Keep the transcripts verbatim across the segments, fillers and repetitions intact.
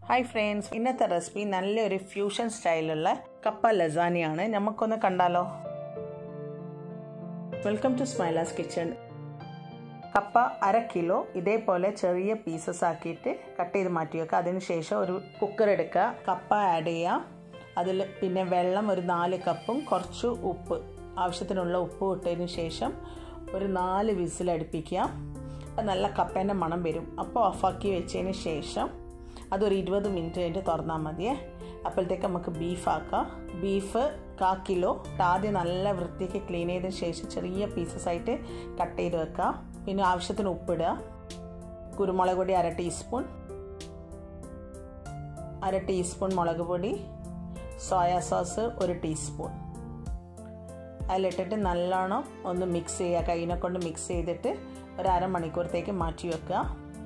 Hi friends, ഇന്നത്തെ recipe നല്ലൊരു fusion സ്റ്റൈലുള്ള കപ്പ ലസാനിയ ആണ്. നമുക്കൊന്ന് കണ്ടാലോ. Welcome to Smila's kitchen. കപ്പ അര കിലോ ഇതേപോലെ ചെറിയ പീസസ് ആക്കിയിട്ട് കട്ട് ചെയ്ത് മാറ്റി വെക്കുക. അതിനുശേഷം ഒരു കുക്കർ എടുക്കുക, കപ്പ ആഡ് ചെയ്യുക. അതിൽ പിന്നെ വെള്ളം ഒരു നാല് കപ്പും കുറച്ച് ഉപ്പ്, ആവശ്യത്തിനുള്ള ഉപ്പ് ഇട്ടതിന് ശേഷം ഒരു നാല് വിസിൽ അടുപ്പിക്കുക. അത് നല്ല കപ്പേൻ്റെ മണം വരും. അപ്പോൾ ഓഫാക്കി വെച്ചതിന് ശേഷം അതൊരു ഇരുപത് മിനിറ്റ് കഴിഞ്ഞിട്ട് തുറന്നാൽ മതിയേ. അപ്പോഴത്തേക്ക് നമുക്ക് ബീഫ് ആക്കാം. ബീഫ് കാ കിലോ ആദ്യം നല്ല വൃത്തിക്ക് ക്ലീൻ ചെയ്തതിന് ശേഷം ചെറിയ പീസസ് ആയിട്ട് കട്ട് ചെയ്ത് വെക്കുക. പിന്നെ ആവശ്യത്തിന് ഉപ്പിടുക, കുരുമുളക് പൊടി അര ടീസ്പൂൺ, അര ടീസ്പൂൺ മുളക് പൊടി, സോയാ സോസ് ഒരു ടീസ്പൂൺ. അതിലിട്ടിട്ട് നല്ലോണം ഒന്ന് മിക്സ് ചെയ്യുക. കൈനെ കൊണ്ട് മിക്സ് ചെയ്തിട്ട് ഒരു അരമണിക്കൂറത്തേക്ക് മാറ്റി വെക്കുക.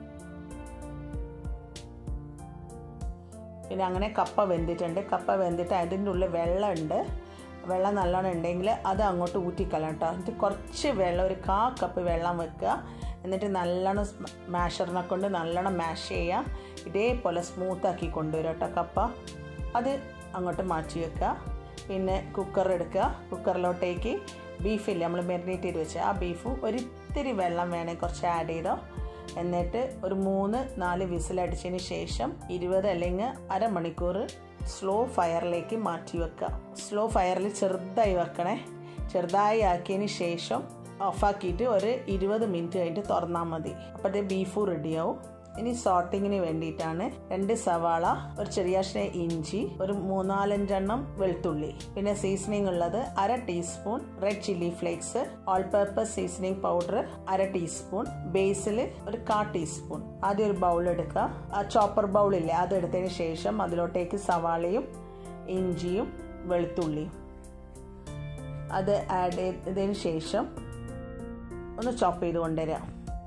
പിന്നെ അങ്ങനെ കപ്പ വെന്തിട്ടുണ്ട്. കപ്പ വെന്തിട്ട് അതിൻ്റെ ഉള്ളിൽ വെള്ളമുണ്ട്. വെള്ളം നല്ലോണം ഉണ്ടെങ്കിൽ അത് അങ്ങോട്ട് ഊറ്റിക്കളയാം കേട്ടോ. എന്നിട്ട് കുറച്ച് വെള്ളം, ഒരു കാ കപ്പ് വെള്ളം വെക്കുക. എന്നിട്ട് നല്ലോണം മാഷറിനെ കൊണ്ട് നല്ലോണം മാഷ് ചെയ്യുക. ഇതേപോലെ സ്മൂത്താക്കി കൊണ്ടുവരും കേട്ടോ കപ്പ. അത് അങ്ങോട്ട് മാറ്റി വെക്കുക. പിന്നെ കുക്കർ എടുക്കുക. കുക്കറിലോട്ടേക്ക് ബീഫില്ലേ നമ്മൾ മാരിനേറ്റ് ചെയ്ത് വെച്ചാൽ ആ ബീഫും ഒരിത്തിരി വെള്ളം വേണമെങ്കിൽ കുറച്ച് ആഡ് ചെയ്തോ. എന്നിട്ട് ഒരു മൂന്ന് നാല് വിസിലടിച്ചതിന് ശേഷം ഇരുപത് അല്ലെങ്കിൽ അരമണിക്കൂർ സ്ലോ ഫയറിലേക്ക് മാറ്റി വെക്കുക. സ്ലോ ഫയറിൽ ചെറുതായി വെക്കണേ. ചെറുതായി ആക്കിയതിന് ശേഷം ഓഫാക്കിയിട്ട് ഒരു ഇരുപത് മിനിറ്റ് കഴിഞ്ഞിട്ട് തുറന്നാൽ മതി. അപ്പോഴത്തെ ബീഫും റെഡിയാവും. ഇനി സോട്ടിങ്ങിന് വേണ്ടിയിട്ടാണ് രണ്ട് സവാള, ഒരു ചെറിയ കഷ്ണം ഇഞ്ചി, ഒരു മൂന്നാലഞ്ചെണ്ണം വെളുത്തുള്ളി. പിന്നെ സീസണിങ് ഉള്ളത് അര teaspoon red chilli flakes, all purpose seasoning powder അര ടീസ്പൂൺ, ബേസിൽ ഒരു കാ ടീസ്പൂൺ. ആദ്യം ഒരു ബൗൾ എടുക്കുക. ആ ചോപ്പർ ബൗളില്ലേ അത് എടുത്തതിന് ശേഷം അതിലോട്ടേക്ക് സവാളയും ഇഞ്ചിയും വെളുത്തുള്ളിയും അത് ആഡ് ചെയ്തതിന് ശേഷം ഒന്ന് ചോപ്പ് ചെയ്ത് കൊണ്ടുവരാം.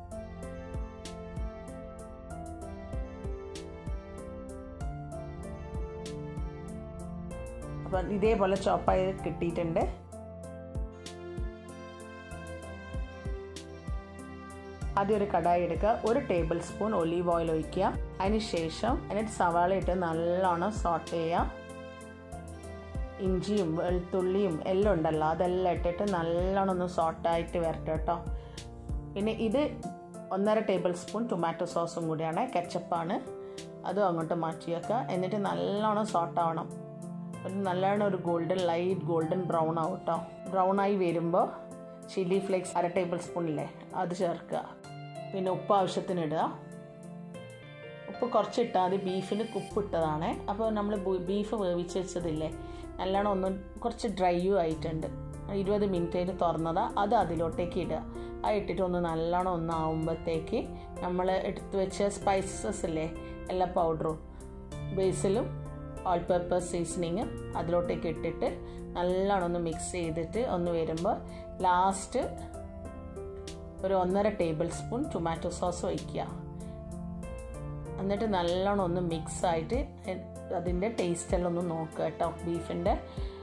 അപ്പം ഇതേപോലെ ചോപ്പായി കിട്ടിയിട്ടുണ്ട്. ആദ്യം ഒരു കടായി എടുക്കുക. ഒരു ടേബിൾ സ്പൂൺ ഒലീവ് ഓയിൽ ഒഴിക്കുക. അതിന് ശേഷം എന്നിട്ട് സവാള ഇട്ട് നല്ലോണം സോട്ട് ചെയ്യുക. ഇഞ്ചിയും വെളുത്തുള്ളിയും എല്ലാം ഉണ്ടല്ലോ അതെല്ലാം ഇട്ടിട്ട് നല്ലോണം ഒന്ന് സോട്ടായിട്ട് വരട്ടെ കേട്ടോ. പിന്നെ ഇത് ഒന്നര ടേബിൾ സ്പൂൺ ടൊമാറ്റോ സോസും കൂടിയാണ്, കെച്ചപ്പാണ്. അതും അങ്ങോട്ട് മാറ്റി വെക്കുക. എന്നിട്ട് നല്ലോണം സോട്ടാവണം. ഒരു നല്ലോണം ഒരു ഗോൾഡൻ ലൈറ്റ് ഗോൾഡൻ ബ്രൗൺ ആവും കേട്ടോ. ബ്രൗൺ ആയി വരുമ്പോൾ ചില്ലി ഫ്ലേക്സ് അര ടേബിൾ സ്പൂണില്ലേ അത് ചേർക്കുക. പിന്നെ ഉപ്പ് ആവശ്യത്തിന് ഇടുക. ഉപ്പ് കുറച്ചിട്ടാൽ മതി. ബീഫിന് ഉപ്പിട്ടതാണ്. അപ്പോൾ നമ്മൾ ബീഫ് വേവിച്ച് വെച്ചതില്ലേ നല്ലോണം ഒന്ന് കുറച്ച് ഡ്രൈയും ആയിട്ടുണ്ട്. ഇരുപത് മിനിറ്റ് കഴിഞ്ഞ് തുറന്നതാണ്. അത് അതിലോട്ടേക്ക് ഇടുക. അത് ഇട്ടിട്ട് ഒന്ന് നല്ലോണം ഒന്നാവുമ്പോഴത്തേക്ക് നമ്മൾ എടുത്തു വെച്ച സ്പൈസസ് ഇല്ലേ എല്ലാ പൗഡറും ബേസിലും ഓൾ പർപ്പസ് സീസണിങ് അതിലോട്ടേക്ക് ഇട്ടിട്ട് നല്ലോണം ഒന്ന് മിക്സ് ചെയ്തിട്ട് ഒന്ന് വരുമ്പോൾ ലാസ്റ്റ് ഒരു ഒന്നര ടേബിൾ സ്പൂൺ ടൊമാറ്റോ സോസ് ഒഴിക്കുക. എന്നിട്ട് നല്ലോണം ഒന്ന് മിക്സ് ആയിട്ട് അതിൻ്റെ ടേസ്റ്റെല്ലാം ഒന്ന് നോക്കുക കേട്ടോ. ബീഫിൻ്റെ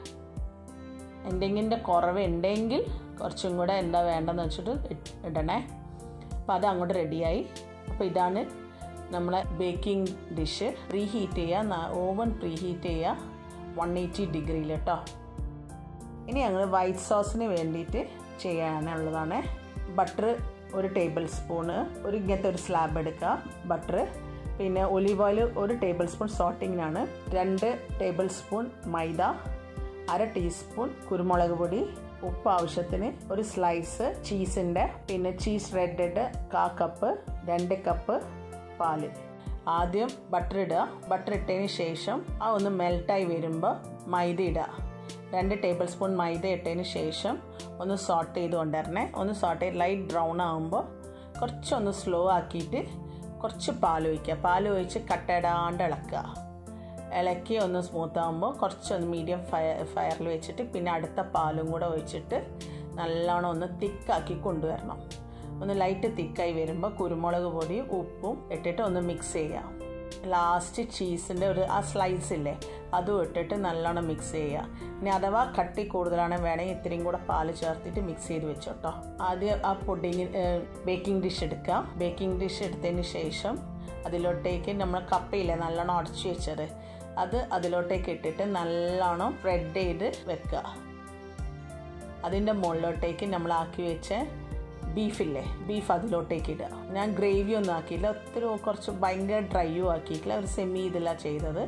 എന്തെങ്കിലും കുറവ് ഉണ്ടെങ്കിൽ കുറച്ചും കൂടെ എന്താ വേണ്ടെന്ന് വെച്ചിട്ട് ഇടണേ. അപ്പോൾ അത് അങ്ങോട്ട് റെഡിയായി. അപ്പോൾ ഇതാണ് നമ്മളെ ബേക്കിംഗ് ഡിഷ്. പ്രീ ഹീറ്റ് ചെയ്യുക, ഓവൻ പ്രീ ഹീറ്റ് ചെയ്യുക വൺ എയ്റ്റി ഡിഗ്രിയിൽ കേട്ടോ. ഇനി ഞങ്ങൾ വൈറ്റ് സോസിന് വേണ്ടിയിട്ട് ചെയ്യാനുള്ളതാണ്. ബട്ടർ ഒരു ടേബിൾ സ്പൂണ്, ഒരു ഇങ്ങനത്തെ ഒരു സ്ലാബ് എടുക്കുക ബട്ടർ. പിന്നെ ഒലീവ് ഓയിൽ ഒരു ടേബിൾ സ്പൂൺ സോട്ടിങ്ങിനാണ്, രണ്ട് ടേബിൾ സ്പൂൺ മൈദ, അര ടീസ്പൂൺ കുരുമുളക് പൊടി, ഉപ്പ് ആവശ്യത്തിന്, ഒരു സ്ലൈസ് ചീസിൻ്റെ, പിന്നെ ചീസ് റെഡ് കാ കപ്പ്, രണ്ട് കപ്പ് പാല്. ആദ്യം ബട്ടർ ഇടുക. ബട്ടർ ഇട്ടതിന് ശേഷം ആ ഒന്ന് മെൽട്ടായി വരുമ്പോൾ മൈദ ഇടുക. രണ്ട് ടേബിൾ സ്പൂൺ മൈദ ഇട്ടതിന് ശേഷം ഒന്ന് സോട്ട് ചെയ്ത് കൊണ്ടുവരണേ. ഒന്ന് സോട്ട് ചെയ്ത് ലൈറ്റ് ബ്രൗൺ ആകുമ്പോൾ കുറച്ചൊന്ന് സ്ലോ ആക്കിയിട്ട് കുറച്ച് പാൽ ഒഴിക്കുക. പാൽ ഒഴിച്ച് കട്ടയിടാണ്ട് ഇളക്കുക. ഇളക്കി ഒന്ന് സ്മൂത്ത് ആകുമ്പോൾ കുറച്ചൊന്ന് മീഡിയം ഫയർ ഫയറിൽ വെച്ചിട്ട് പിന്നെ അടുത്ത പാലും കൂടെ ഒഴിച്ചിട്ട് നല്ലോണം ഒന്ന് തിക്കാക്കി കൊണ്ടുവരണം. ഒന്ന് ലൈറ്റ് തിക്കായി വരുമ്പോൾ കുരുമുളക് പൊടിയും ഉപ്പും ഇട്ടിട്ട് ഒന്ന് മിക്സ് ചെയ്യുക. ലാസ്റ്റ് ചീസിൻ്റെ ഒരു ആ സ്ലൈസ് ഇല്ലേ അതും ഇട്ടിട്ട് നല്ലോണം മിക്സ് ചെയ്യുക. ഇനി അഥവാ കട്ടി കൂടുതലാണ് വേണമെങ്കിൽ ഇത്രയും കൂടെ പാല് ചേർത്തിട്ട് മിക്സ് ചെയ്ത് വെച്ചോട്ടോ. ആദ്യം ആ പുഡിങ് ബേക്കിംഗ് ഡിഷ് എടുക്കുക. ബേക്കിംഗ് ഡിഷ് എടുത്തതിന് ശേഷം അതിലോട്ടേക്ക് നമ്മൾ കപ്പയില്ലേ നല്ലോണം ഉടച്ച് വെച്ചത് അത് അതിലോട്ടേക്ക് ഇട്ടിട്ട് നല്ലോണം സ്പ്രെഡ് ചെയ്ത് വെക്കുക. അതിൻ്റെ മുകളിലോട്ടേക്ക് നമ്മൾ ആക്കി വെച്ച ബീഫില്ലേ ബീഫ് അതിലോട്ടേക്ക് ഇടുക. ഞാൻ ഗ്രേവി ഒന്നും ആക്കിയില്ല, ഒത്തിരി കുറച്ച് ഭയങ്കര ഡ്രൈയും ആക്കിയിട്ടില്ല, ഒരു സെമി ഇതില്ല ചെയ്തത്.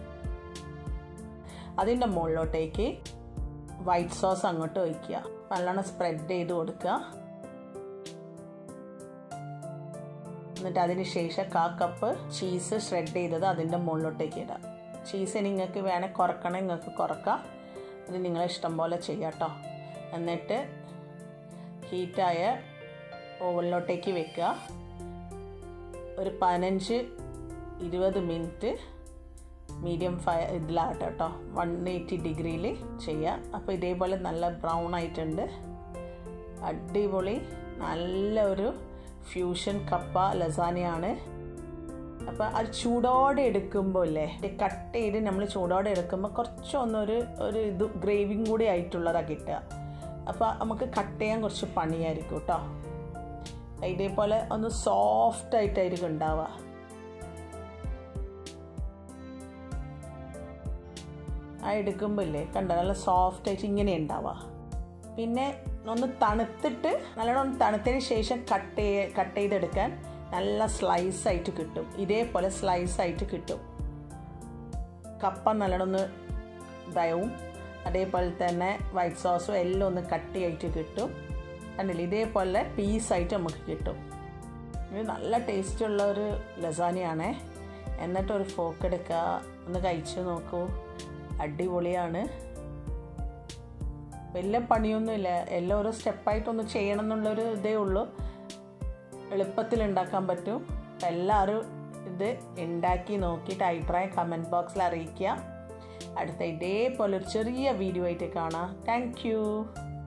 അതിൻ്റെ മുകളിലോട്ടേക്ക് വൈറ്റ് സോസ് അങ്ങോട്ട് ഒഴിക്കുക, നല്ലോണം സ്പ്രെഡ് ചെയ്ത് കൊടുക്കുക. എന്നിട്ട് അതിന് ശേഷം കാ കപ്പ് ചീസ് ഷ്രെഡ് ചെയ്തത് അതിൻ്റെ മുകളിലോട്ടേക്ക് ഇടാം. ചീസ് നിങ്ങൾക്ക് വേണേൽ കുറക്കണം, നിങ്ങൾക്ക് കുറക്കാം, അത് നിങ്ങളെ ഇഷ്ടം പോലെ ചെയ്യാം കേട്ടോ. എന്നിട്ട് ഹീറ്റായ ഓവനിലോട്ടേക്ക് വെക്കുക. ഒരു പതിനഞ്ച് ഇരുപത് മിനിറ്റ് മീഡിയം ഫയർ ഇതിലാകട്ടെ കേട്ടോ, വൺ എയ്റ്റി ഡിഗ്രിയിൽ ചെയ്യുക. അപ്പോൾ ഇതേപോലെ നല്ല ബ്രൗൺ ആയിട്ടുണ്ട്, അടിപൊളി നല്ല ഒരു ഫ്യൂഷൻ കപ്പ ലസാനിയാണ്. അപ്പോൾ അത് ചൂടോടെ എടുക്കുമ്പോൾ അല്ലേ കട്ട് ചെയ്ത് നമ്മൾ ചൂടോടെ എടുക്കുമ്പോൾ കുറച്ചൊന്നൊരു ഒരു ഇത് ഗ്രേവിയും കൂടി ആയിട്ടുള്ളതാണ് കിട്ടുക. അപ്പോൾ നമുക്ക് കട്ട് ചെയ്യാൻ കുറച്ച് പണിയായിരിക്കും കേട്ടോ. ഇതേപോലെ ഒന്ന് സോഫ്റ്റ് ആയിട്ടായിരിക്കും ഉണ്ടാവുക. ആ എടുക്കുമ്പോൾ ഇല്ലേ കണ്ട നല്ല സോഫ്റ്റ് ആയിട്ട് ഇങ്ങനെ ഉണ്ടാവുക. പിന്നെ ഒന്ന് തണുത്തിട്ട് നല്ലോണം ഒന്ന് തണുത്തതിന് ശേഷം കട്ട് ചെയ്യ കട്ട് ചെയ്തെടുക്കാൻ നല്ല സ്ലൈസ് ആയിട്ട് കിട്ടും. ഇതേപോലെ സ്ലൈസ് ആയിട്ട് കിട്ടും. കപ്പ നല്ലോണം ഒന്ന് ഇതാവും, അതേപോലെ തന്നെ വൈറ്റ് സോസും എല്ലാം ഒന്ന് കട്ടിയായിട്ട് കിട്ടും. കണ്ടില്ല ഇതേപോലെ പീസായിട്ട് നമുക്ക് കിട്ടും. ഇത് നല്ല ടേസ്റ്റുള്ള ഒരു ലസാനിയാണേ. എന്നിട്ടൊരു ഫോക്ക് എടുക്കുക, ഒന്ന് കഴിച്ച് നോക്കൂ, അടിപൊളിയാണ്. വലിയ പണിയൊന്നുമില്ല, എല്ലാം ഓരോ സ്റ്റെപ്പായിട്ടൊന്ന് ചെയ്യണം എന്നുള്ളൊരു ഇതേ ഉള്ളൂ. എളുപ്പത്തിൽ ഉണ്ടാക്കാൻ പറ്റും. അപ്പം എല്ലാവരും ഇത് ഉണ്ടാക്കി നോക്കിയിട്ട് അഭിപ്രായം കമൻറ്റ് ബോക്സിൽ അറിയിക്കുക. അടുത്ത ഇതേപോലെ ഒരു ചെറിയ വീഡിയോ ആയിട്ട് കാണാം. Thank U.